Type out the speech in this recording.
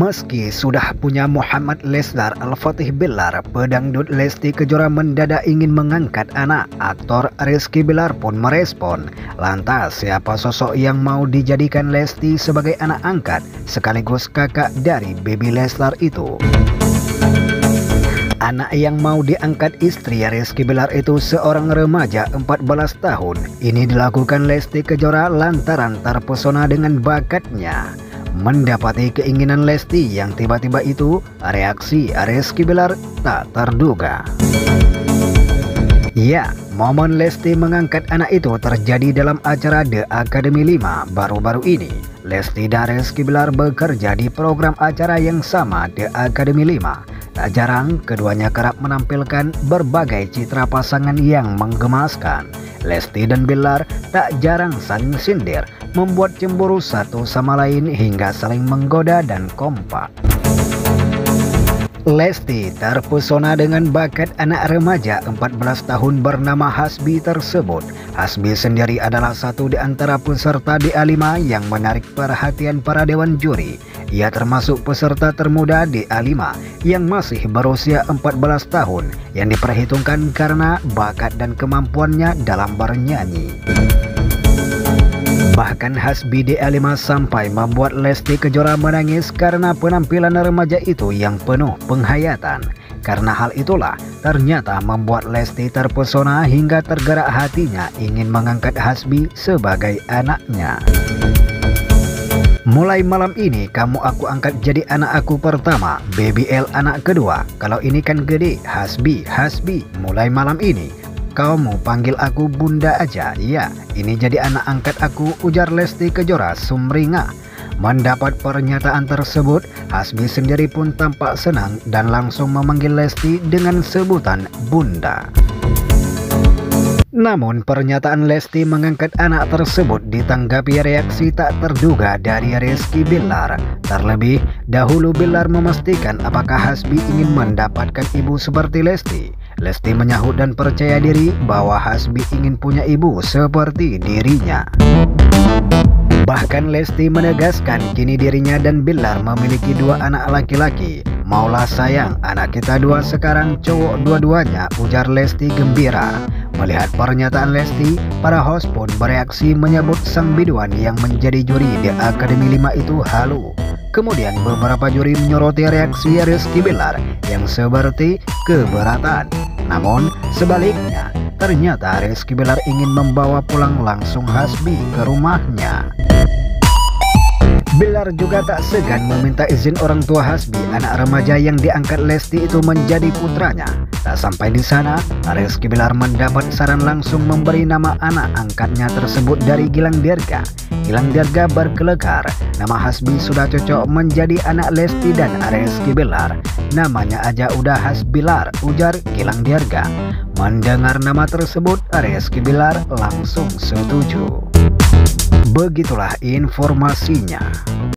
Meski sudah punya Muhammad Leslar Al-Fatih Bilar, pedangdut Lesti Kejora mendadak ingin mengangkat anak. Aktor Rizky Bilar pun merespon. Lantas, siapa sosok yang mau dijadikan Lesti sebagai anak angkat sekaligus kakak dari baby Leslar itu? Anak yang mau diangkat istri Rizky Bilar itu seorang remaja 14 tahun. Ini dilakukan Lesti Kejora lantaran terpesona dengan bakatnya. Mendapati keinginan Lesti yang tiba-tiba itu, reaksi Rizky Bilar tak terduga. Ya, momen Lesti mengangkat anak itu terjadi dalam acara The Academy 5 baru-baru ini. Lesti dan Rizky Bilar bekerja di program acara yang sama, The Academy 5. Tak jarang keduanya kerap menampilkan berbagai citra pasangan yang menggemaskan. Lesti dan Bilar tak jarang saling sindir, membuat cemburu satu sama lain hingga saling menggoda dan kompak. Lesti terpesona dengan bakat anak remaja 14 tahun bernama Hasbi tersebut. Hasbi sendiri adalah satu di antara peserta DA5 yang menarik perhatian para dewan juri. Ia termasuk peserta termuda DA5 yang masih berusia 14 tahun yang diperhitungkan karena bakat dan kemampuannya dalam bernyanyi. Bahkan Hasbi DA5 sampai membuat Lesti Kejora menangis karena penampilan remaja itu yang penuh penghayatan. Karena hal itulah ternyata membuat Lesti terpesona hingga tergerak hatinya ingin mengangkat Hasbi sebagai anaknya. Mulai malam ini kamu aku angkat jadi anak aku pertama, BBL anak kedua. Kalau ini kan gede, Hasbi, mulai malam ini kamu panggil aku bunda aja. Ya, ini jadi anak angkat aku, ujar Lesti Kejora sumringah. Mendapat pernyataan tersebut, Hasbi sendiri pun tampak senang dan langsung memanggil Lesti dengan sebutan bunda. Namun pernyataan Lesti mengangkat anak tersebut ditanggapi reaksi tak terduga dari Rizky Bilar. Terlebih dahulu Bilar memastikan apakah Hasbi ingin mendapatkan ibu seperti Lesti. Lesti menyahut dan percaya diri bahwa Hasbi ingin punya ibu seperti dirinya. Bahkan Lesti menegaskan kini dirinya dan Bilar memiliki dua anak laki-laki. Maulah sayang, anak kita dua sekarang cowok dua-duanya, ujar Lesti gembira. Melihat pernyataan Lesti, para host pun bereaksi menyebut sang biduan yang menjadi juri di Academy 5 itu halu. Kemudian beberapa juri menyoroti reaksi Rizky Bilar yang seperti keberatan. Namun sebaliknya, ternyata Rizky Bilar ingin membawa pulang langsung Hasbi ke rumahnya. Bilar juga tak segan meminta izin orang tua Hasbi, anak remaja yang diangkat Lesti itu menjadi putranya. Tak sampai di sana, Rizky Bilar mendapat saran langsung memberi nama anak angkatnya tersebut dari Gilang Dirga. Gilang Dirga berkelegar, nama Hasbi sudah cocok menjadi anak Lesti dan Rizky Bilar. Namanya aja udah Hasbilar, ujar Gilang Dirga. Mendengar nama tersebut, Rizky Bilar langsung setuju. Begitulah informasinya.